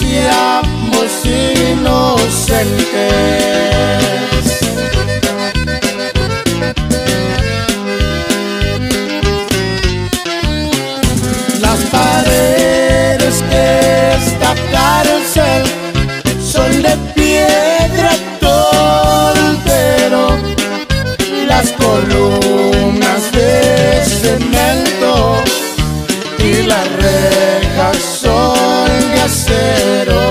seamos inocentes. Las paredes de esta cárcel son de piedra toltero, las columnas de cemento y las rejas son de acero.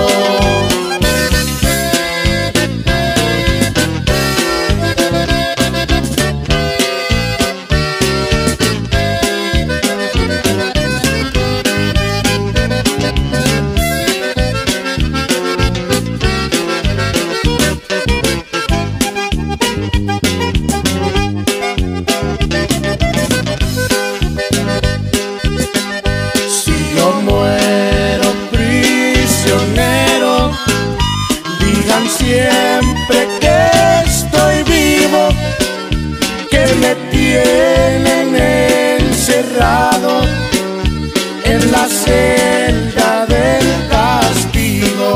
Siempre que estoy vivo, que me tienen encerrado en la celda del castigo.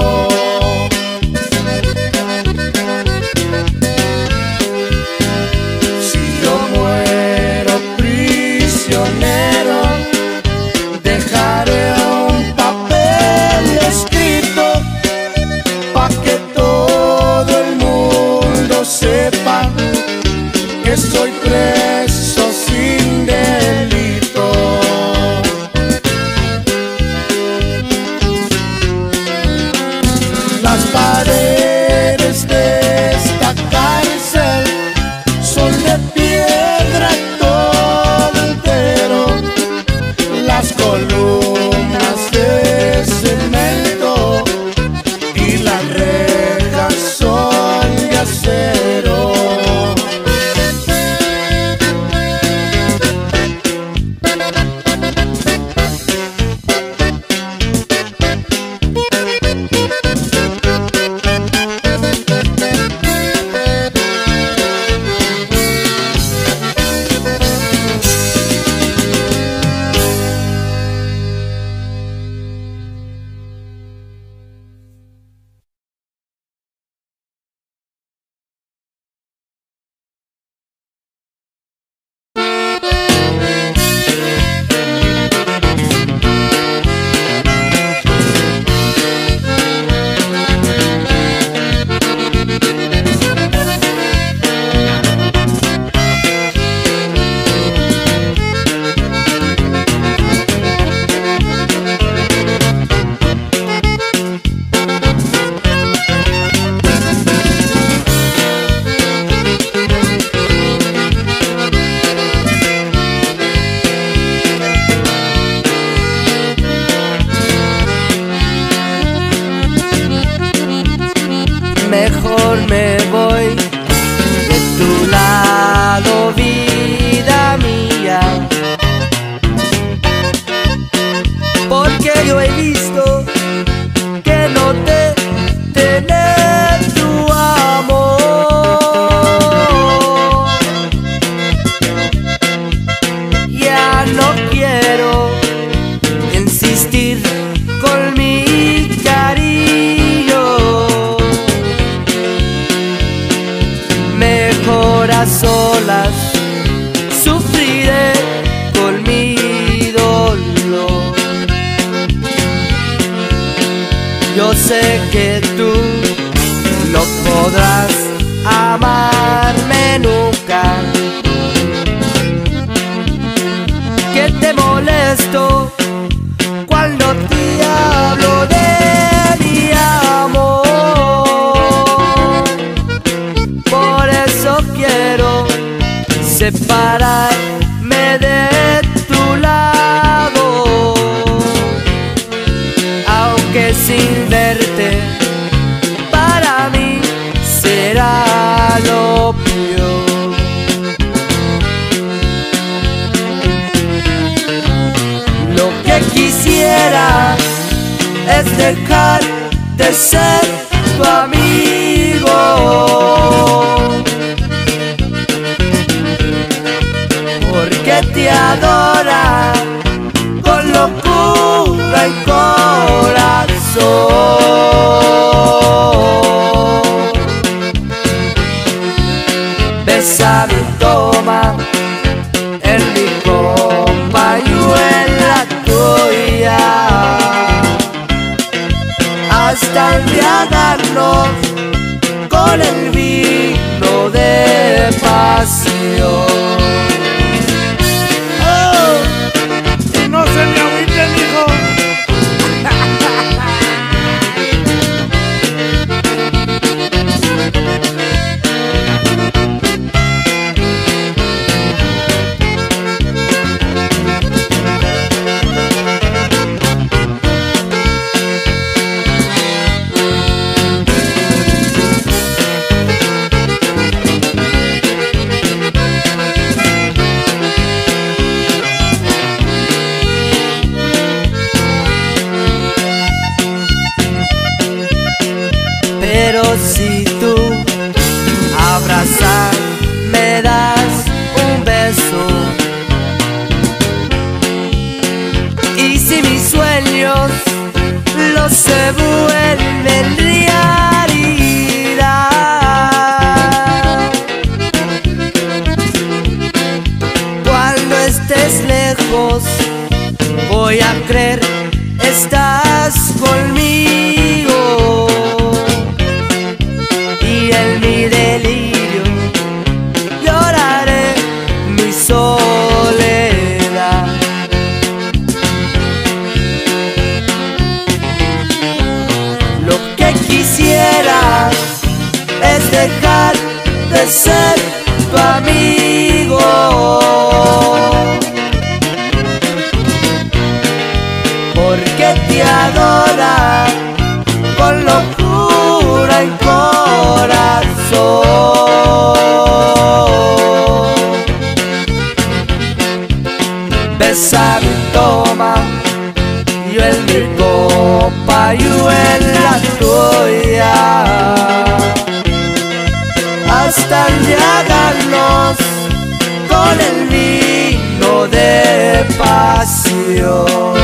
Si yo muero prisionero, dejaré un papel escrito pa' que sepa que soy preso sin delito. Las paredes de esta cárcel son de piedra toltero, las columnas de cemento y las rejas son de acero. Mejor me voy de tu lado, vida mía, porque yo he visto que no te tener tu amor. Ya no quiero insistir con mi cariño, mejor a solas sufriré con mi dolor. Yo sé que tú no podrás amarme nunca, que te molesto cuando te hablo de mi amor. Por eso quiero separarme de tu lado, aunque sin verte para mí será lo peor. Lo que quisiera es dejar de ser tu amigo, porque te adora con locura y corazón. besa mi toma en mi copa, yo en la tuya, hasta embriagarnos con el vino de pasión. Oh, y no se me agüite, mijo. Pero si tú abrazas, me das un beso, y si mis sueños los se vuelven realidad, cuando estés lejos voy a creer estás conmigo. En mi delirio lloraré mi soledad. Lo que quisiera es dejar de ser tu amigo, porque te adora con locura y corazón. Besa mi toma, yo en mi copa, yo en la tuya, hasta embriagarnos con el vino de pasión.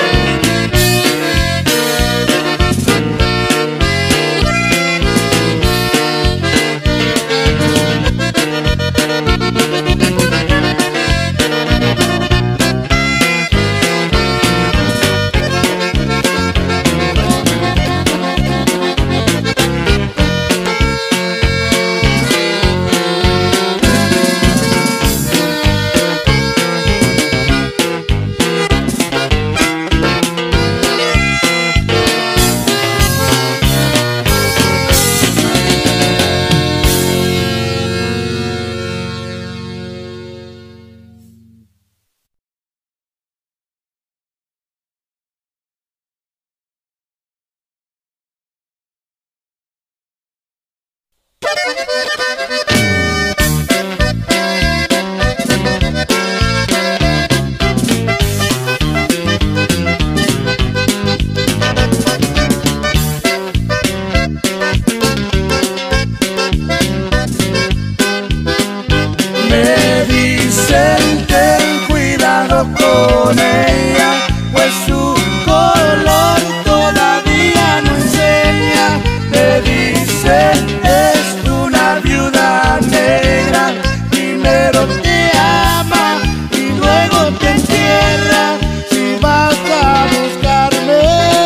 Me dicen ten cuidado con ella, pues su color todavía no enseña. Me dicen es una viuda negra, primero te ama y luego te entierra. Si vas a buscarme,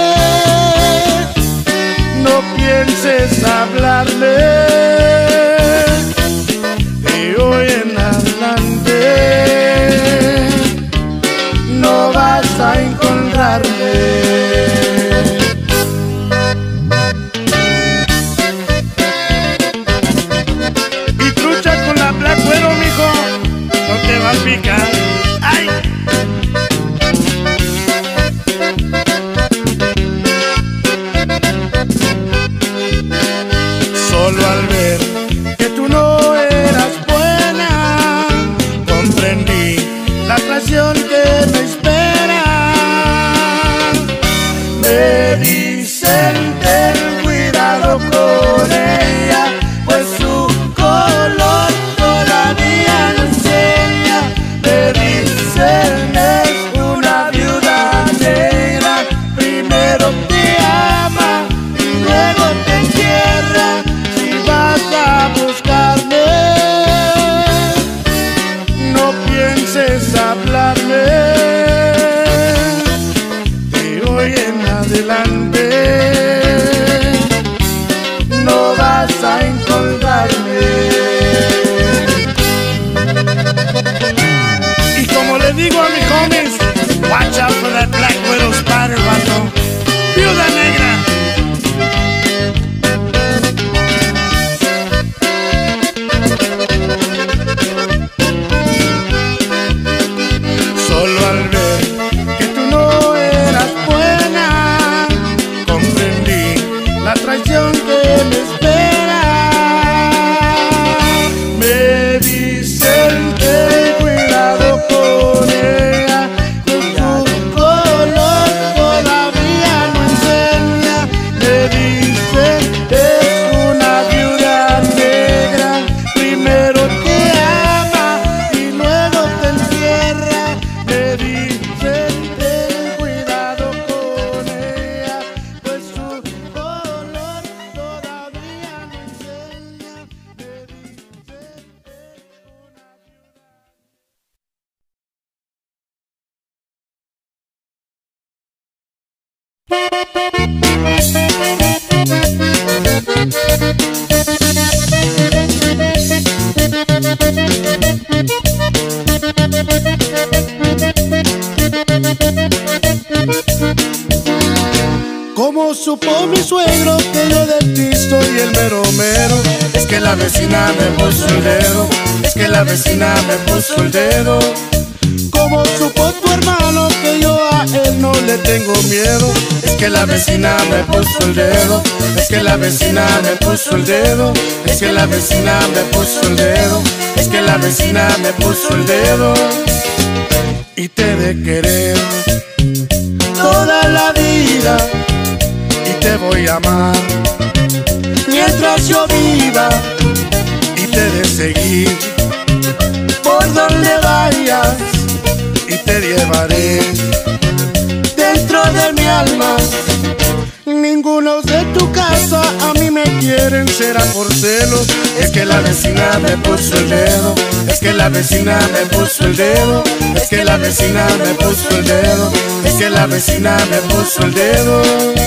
no pienses hablarle. No vas a hablarme, de hoy en adelante no vas a encontrarme. Y como le digo a mis homies, watch out for that black widow spider, vato. Viuda negra. Solo al ver que tú no eras buena, comprendí la traición que me espera. Me dicen ten cuidado con ella, que su color todavía no enseña. Me dicen es una viuda negra, primero te ama y luego te encierra. Me dicen ten cuidado con ella, pues su color todavía no enseña. Me dicen ¿cómo supo mi suegro que yo de ti soy el mero mero? Es que la vecina me puso el dedo, es que la vecina me puso el dedo. ¿Cómo supo tu hermano que yo a él no le tengo miedo? Es que la vecina me puso el dedo, es que la vecina me puso el dedo, es que la vecina me puso el dedo, es que la vecina me puso el dedo. Y te he de querer toda la vida y te voy a amar mientras yo viva, y te he de seguir por donde vayas y te llevaré dentro de mi alma. Ninguno de tu casa a mí me quieren, será por celos. Es que la vecina me puso el dedo, es que la vecina me puso el dedo, es que la vecina me puso el dedo, es que la vecina me puso el dedo.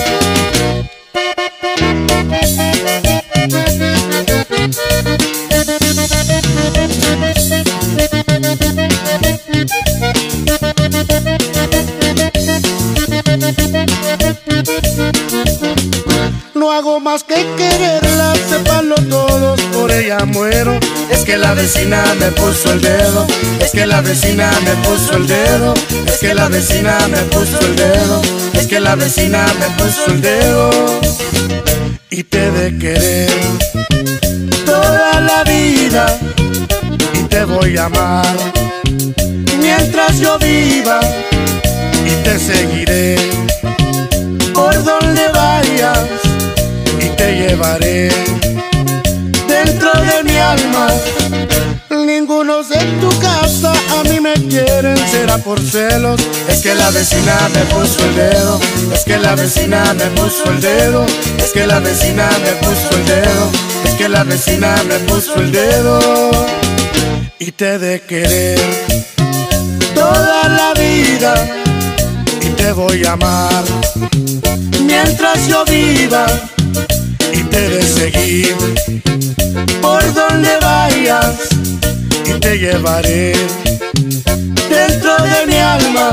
No hago más que quererla, sépanlo todos, por ella muero. Es que la vecina me puso el dedo, es que la vecina me puso el dedo, es que la vecina me puso el dedo, es que la vecina me puso el dedo. Y te he de querer toda la vida y te voy a amar mientras yo viva, y te seguiré por donde vayas y te llevaré dentro de mi alma. Ninguno de tu casa a mí me quieren, será por celos. Es que la vecina me puso el dedo, es que la vecina me puso el dedo, es que la vecina me puso el dedo, es que la vecina me puso el dedo. Y te he de querer toda la vida y te voy a amar mientras yo viva, y te he de seguir por donde vayas y te llevaré dentro de mi alma.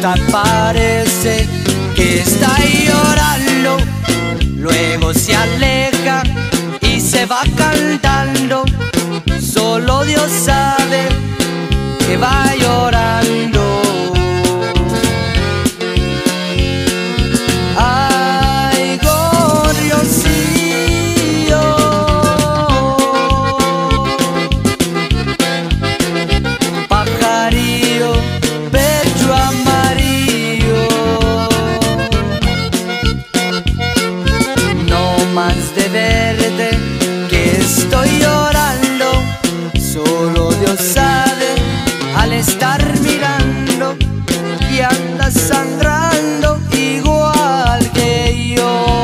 hasta parece que está llorando, luego se aleja y se va cantando. Solo Dios sabe que va llorando. Ay, gorrioncillo, pajarillo, pecho amarillo, no más de verte que estoy llorando. Solo Dios sabe al estar mirando y anda sangrando igual que yo.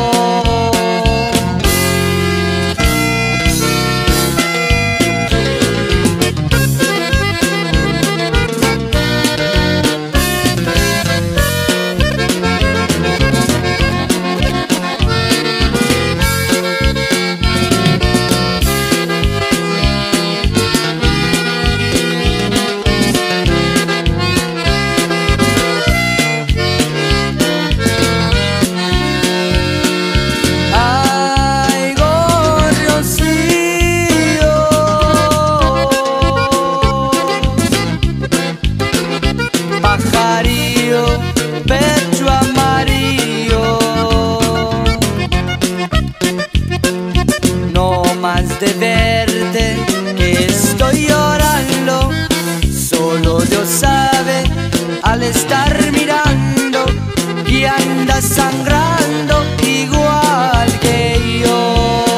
Pecho amarillo, no más de verte que estoy llorando. Solo Dios sabe al estar mirando y anda sangrando igual que yo.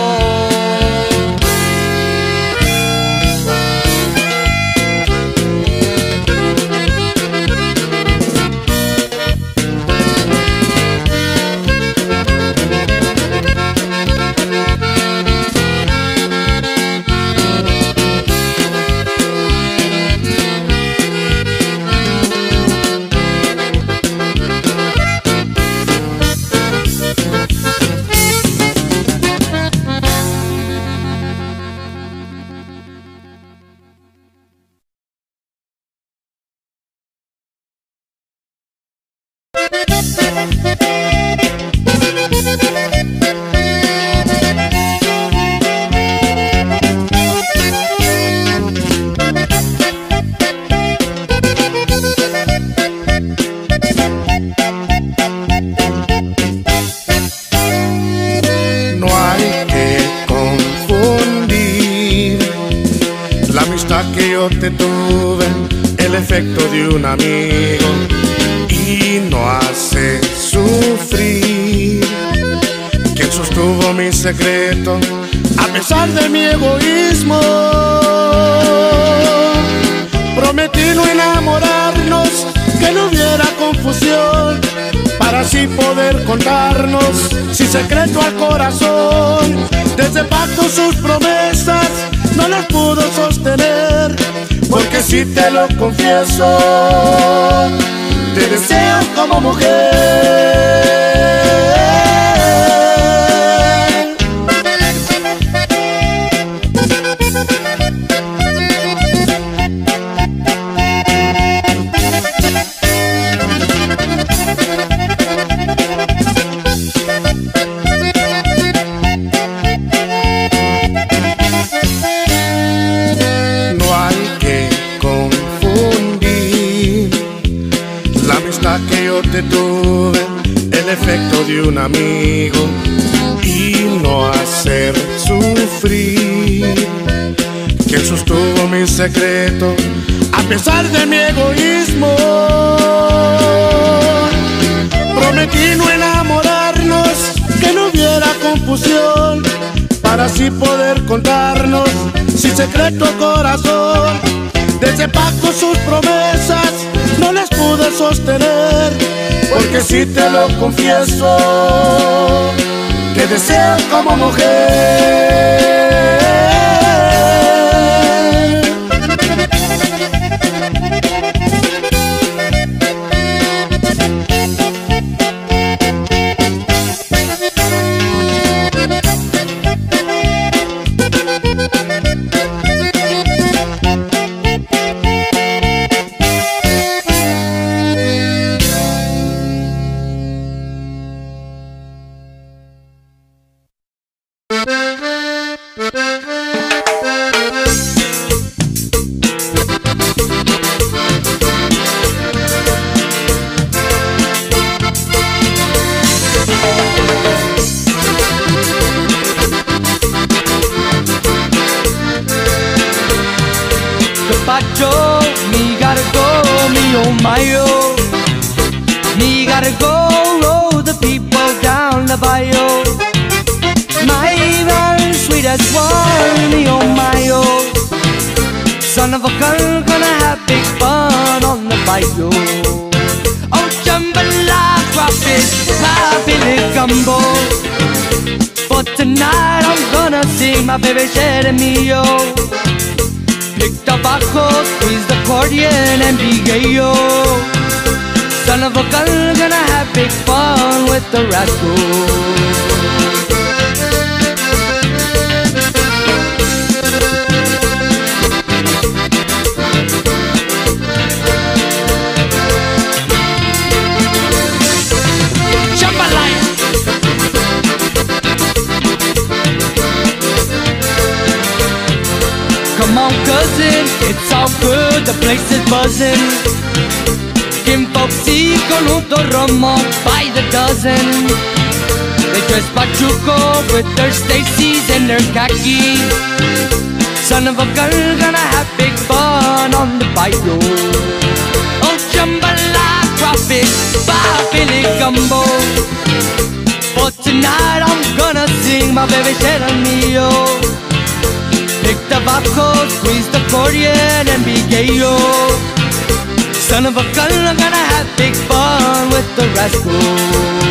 No hay que confundir la amistad que yo te tuve, el efecto de un amigo, y no hace sufrir quien sostuvo mi secreto a pesar de mi egoísmo. Prometí no enamorarnos, que no hubiera confusión, para así poder contarnos sin secreto al corazón. Desde pacto sus promesas no las pudo sostener, porque si te lo confieso, te deseo como mujer. Que yo te tuve, el efecto de un amigo, y no hacer sufrir quien sostuvo mi secreto a pesar de mi egoísmo. Prometí no enamorarnos, que no hubiera confusión, para así poder contarnos sin secreto al corazón. Desde pacto sus promesas no las pude sostener, porque si te lo confieso, te deseo como mujer. Joe, me gotta go, me oh my oh. Me gotta go, roll the people down the bayou. My very sweetest one, me oh my oh. Son of a gun, gonna have big fun on the bayou. Oh, jambalaya, crawfish, pie, Billy Gumbo. But tonight I'm gonna sing my baby Jeremio. Pick the bajo, squeeze the accordion and be gay, yo. Son of a gun, gonna have big fun with the rascal. Come on, cousin, it's all good, the place is buzzing. Kimpoxy con Udo Romo by the dozen. They dress pachuco with their Stacy's and their khaki. Son of a gun, gonna have big fun on the bayou. Oh, jambalaya, crawfish, pie, Billy Gumbo. But tonight I'm gonna sing my baby Jeremio. Pick the bajo, squeeze the accordion and be gay, yo. Son of a gun, I'm gonna have big fun with the rascal.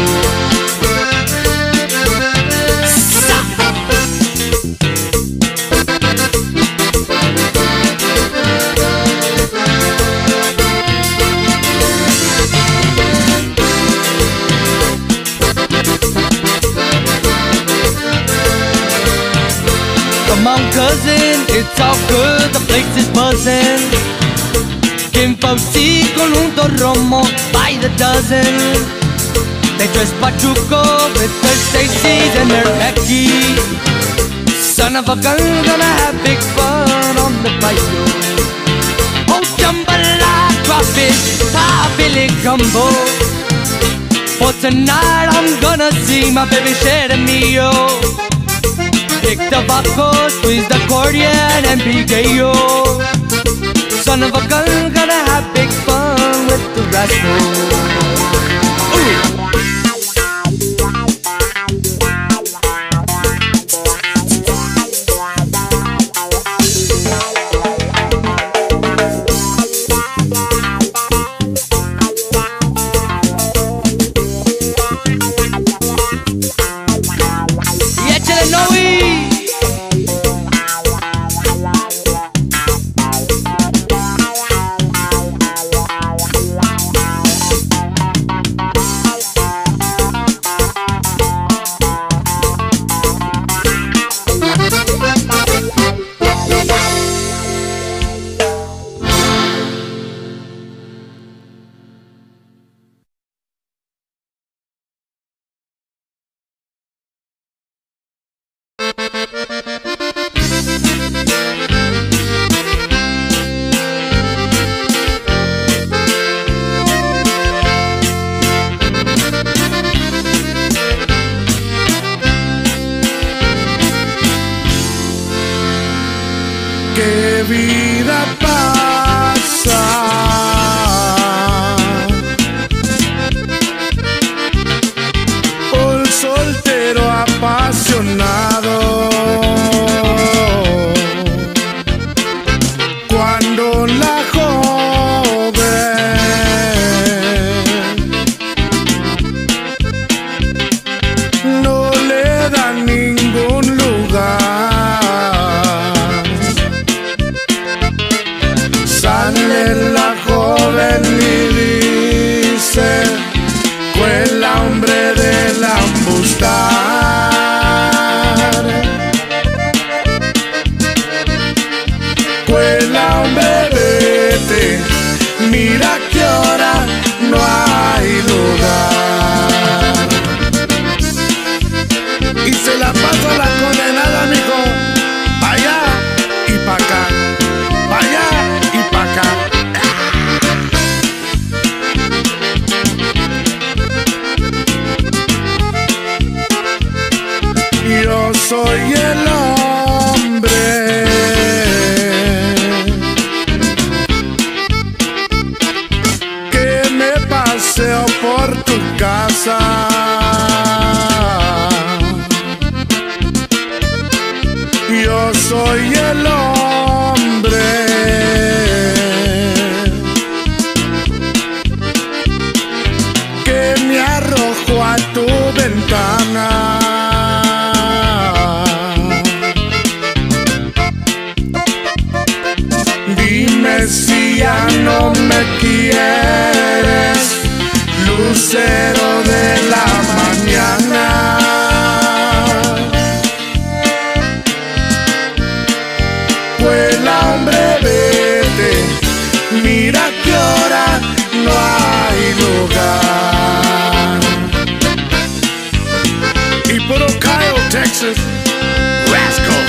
Come on, cousin, it's all good, the place is buzzing. Kimpoxy con Udo Romo by the dozen. They dress pachuco with their Stacy's and their khaki. Son of a gun, gonna have big fun on the bayou. Oh, jambalaya, crawfish, pie, Billy Gumbo. For tonight I'm gonna see my baby Jeremio. Pick the bajo, squeeze the accordion and be gay, yo. Son of a gun, gonna have big fun with the rascal. Y échale Noe. Qué vida pasa, por soltero apasionado, cuando la joven no le da ningún lugar. Sale la joven y dice, fue el hombre del embustar. Fue el hombre, vete, mira que ahora no hay lugar. Y se la pasa la condenada, mijo, pa' allá y pa' acá, pa' allá y pa' acá. Yo soy el hombre soy el hombre que me arrojó a tu ventana. Dime si ya no me quieres, lucero de la mañana. Vuela, hombre, vete, mira que ahora no hay lugar. Y por Ohio, Texas, Rascal.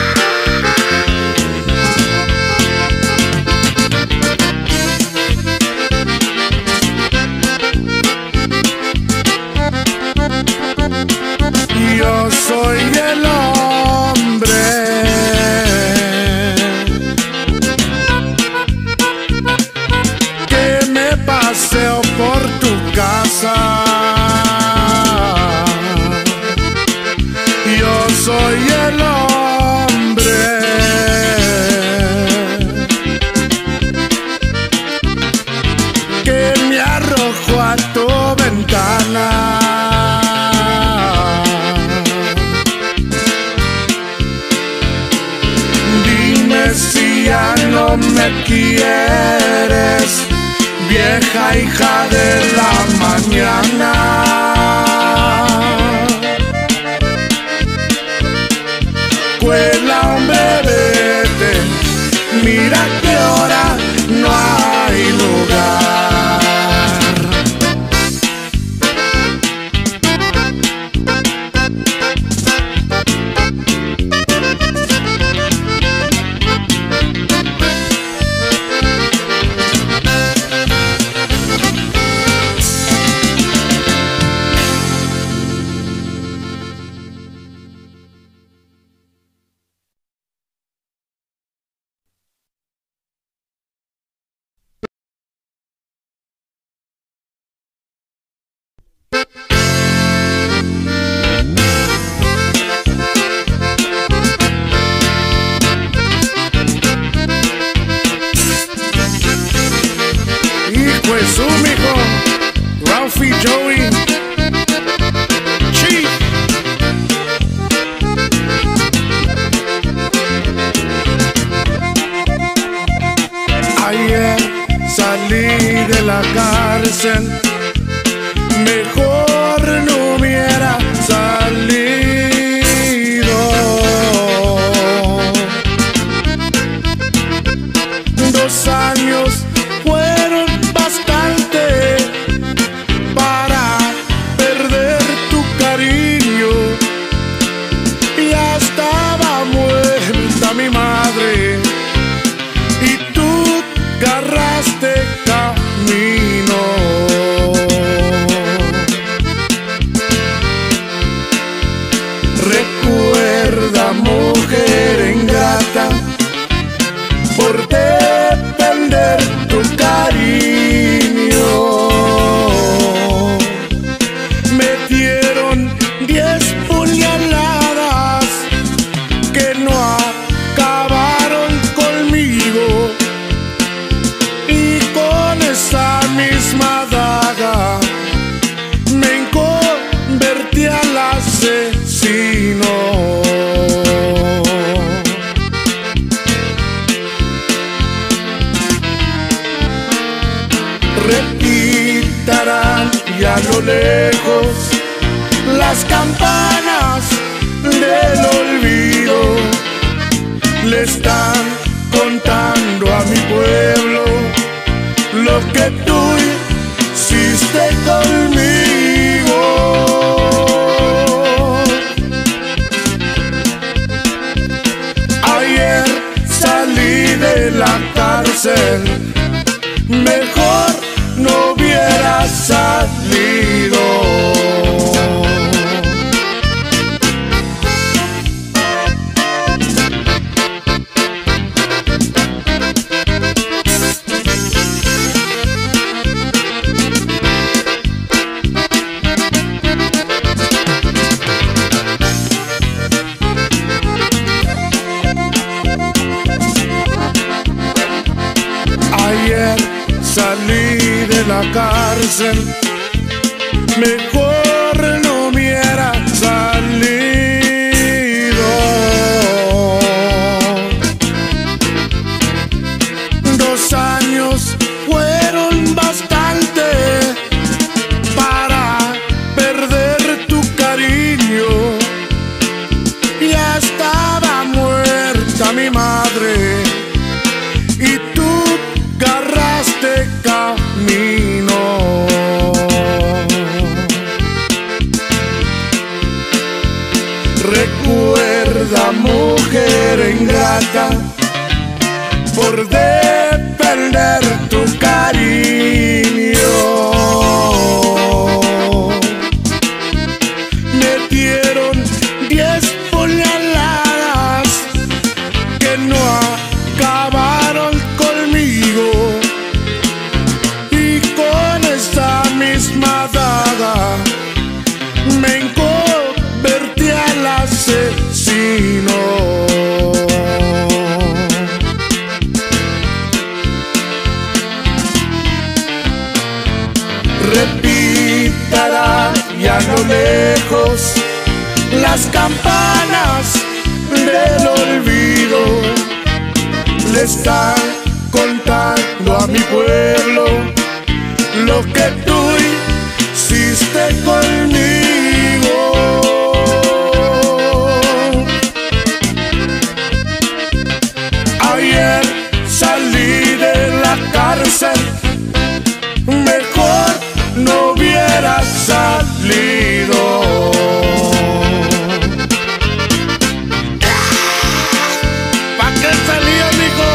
Yo soy el hombre que me paseo por tu casa. Yo soy el hombre que me arrojó a tu ventana. Si ya no me quieres, vieja hija de la mañana. Cuela, hombre, vete, mira que ahora no hay lugar. Pues su mijo, Ralphie, Joey, Chief. Ayer salí de la cárcel, mejor no hubiera salido. 2 años fueron bastante para perder tu cariño. Ya estaba muerta mi madre y tú agarraste camino. Recuerda, mujer ingrata, por depender tu cariño, metieron 10 puñaladas que no acabaron conmigo, y con esa misma daga me convertí al asesino. Repitarán y a lo lejos las campanas del olvido le están contando a mi pueblo lo que tú hiciste conmigo. Ayer salí de la cárcel, mejor no hubiera salido. la cárcel, mejor no hubiera salido. 2 años fueron bastante para perder tu cariño. Ya estaba muerta mi madre y tú agarraste camino. Recuerda, mujer ingrata, por defender tu cariño. Me dieron 10 puñaladas que no acabaron conmigo, y con esta misma daga me convertí al asesino. Repitará ya no lejos las campanas del olvido. Le están contando a mi pueblo lo que tú hiciste conmigo. Ayer salí de la cárcel, mejor no hubiera salido. ¿Pa' qué salía, mijo?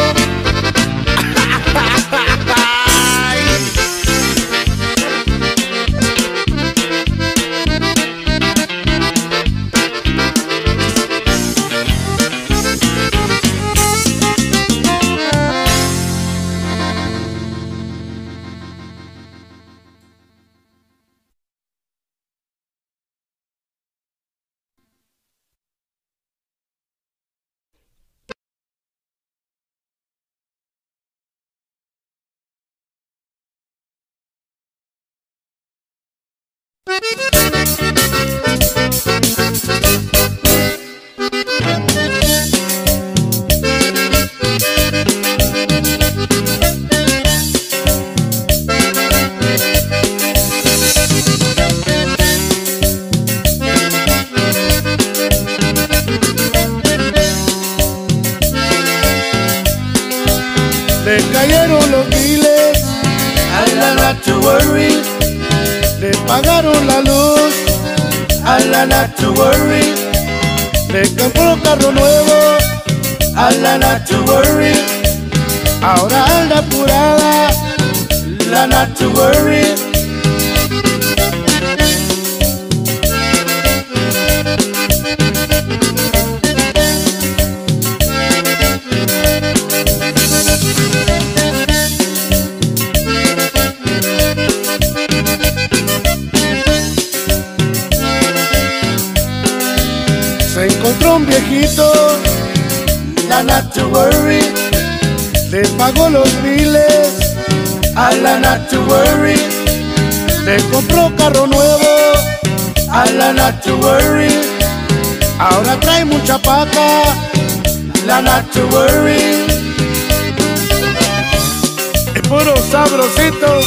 Le cayeron los biles, not to worry. Le pagaron la luz, not to worry. Le compró carro nuevo, not to worry. Ahora anda apurada, not to worry. Se encontró un viejito, not to worry. Le pagó los biles, not to worry. Le compró carro nuevo, not to worry. Ahora trae mucha paca, not to worry. Es puro sabrosito.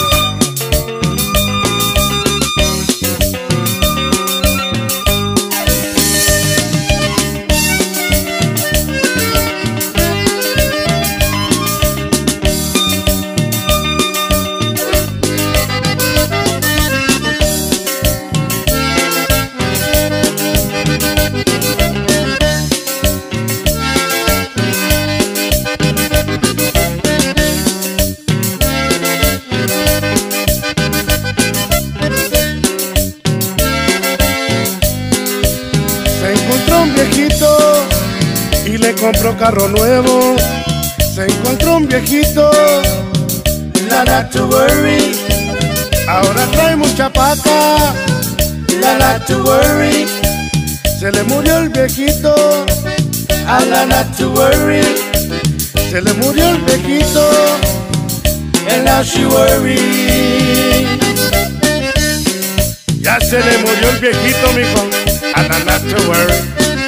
Y le compró carro nuevo. Se encontró un viejito, not to worry. Ahora trae mucha paca, not to worry. Se le murió el viejito, not to worry. Se le murió el viejito, and now she worries. Ya se le murió el viejito, mijo, and I'm not to worry.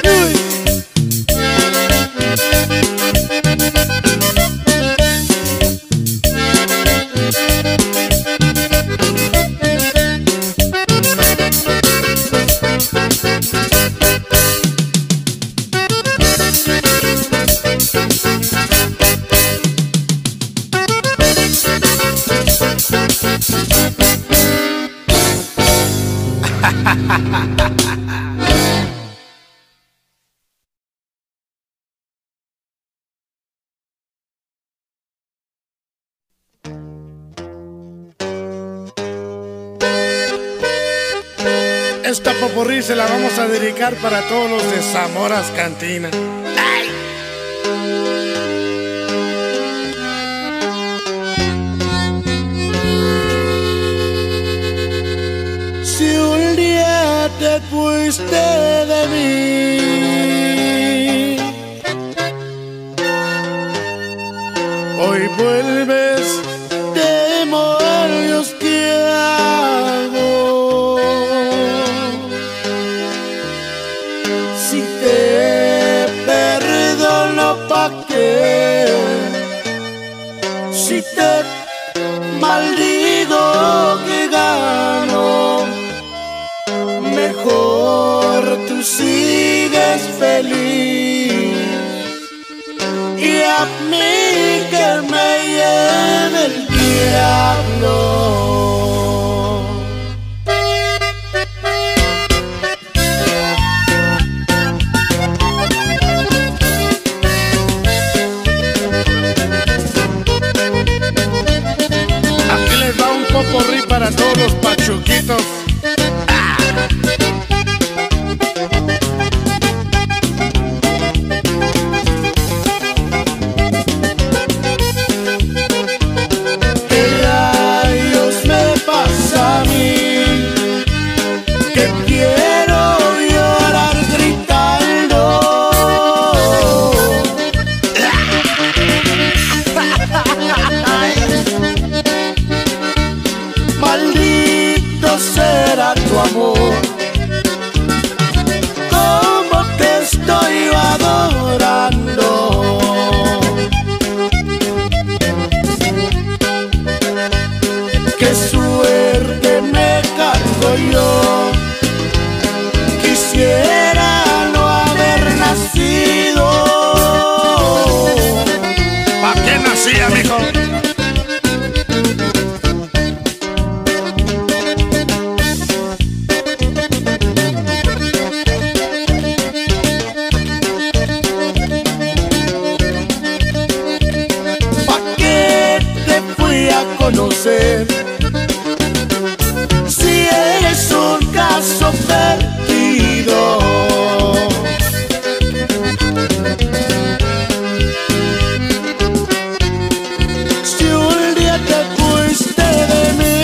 Esta popurrí se la vamos a dedicar para todos los de Zamoras Cantina. ¡Ay! Si un día te fuiste de mí, hoy vuelves, demonios, ¿qué hago? Si te perdono, ¿pa' qué? Si te maldigo, ¿qué gano? Mejor tú sigues feliz y a mí que me lleve el diablo. Aquí les va un popurrí para todos los pachuquitos. Maldito será tu amor, como te estoy adorando. Qué suerte me cargo yo, quisiera no haber nacido. ¿Pa' qué nacía, mijo? Conocer si eres un caso perdido. Si un día te fuiste de mí,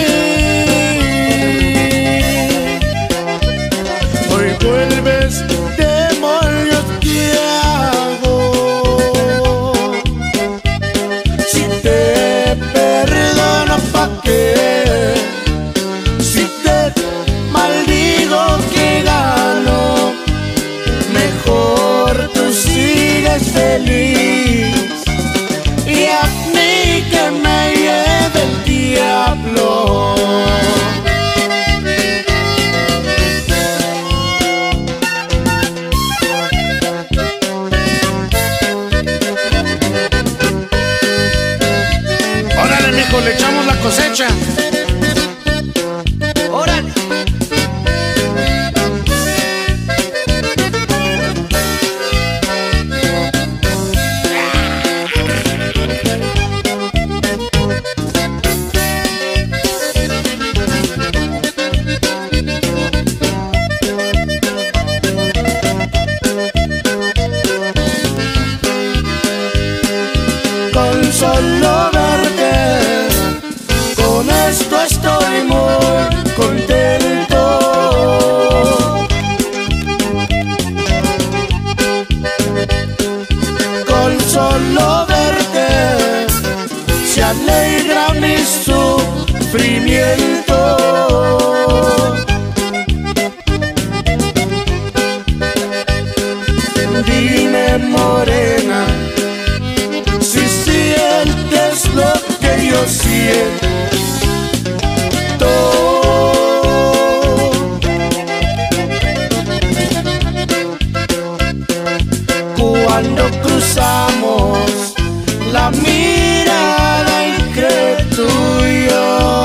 hoy vuelves, demonios, ¿qué hago? Si te perdono, ¿pa' qué? Si te maldigo, ¿qué gano? Mejor tú sigues feliz y a mí que me lleve el diablo. Órale, mijo, le echamos la cosecha. Órale. Con solo verte, con esto estoy muy contento. Con solo verte se alegra mi siento. Dime, morena, si sientes lo que yo siento. Cuando cruzamos la mirada entre tú y yo,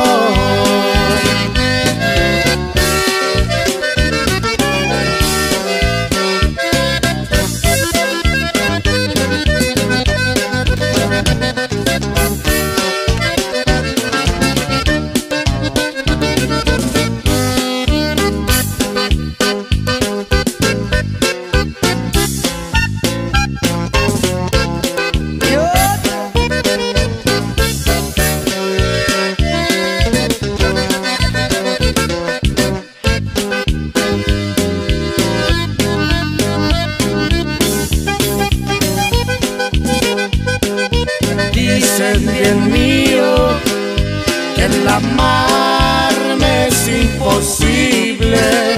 dicen bien mío que el amarme es imposible.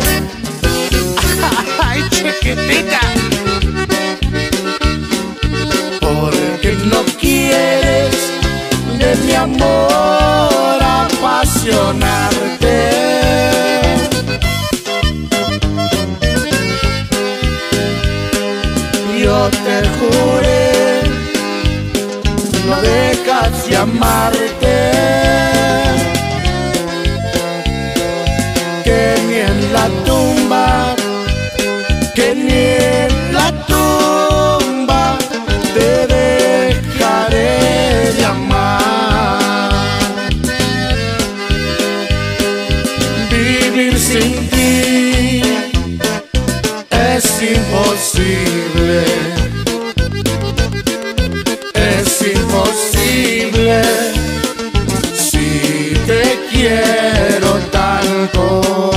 Ay, chiquitita, porque no quieres de mi amor apasionarte. Yo te juré no dejas de amarte, que ni en la tumba, que ni en la tumba te dejaré de amar. Vivir sin ti es imposible. Es imposible si te quiero tanto.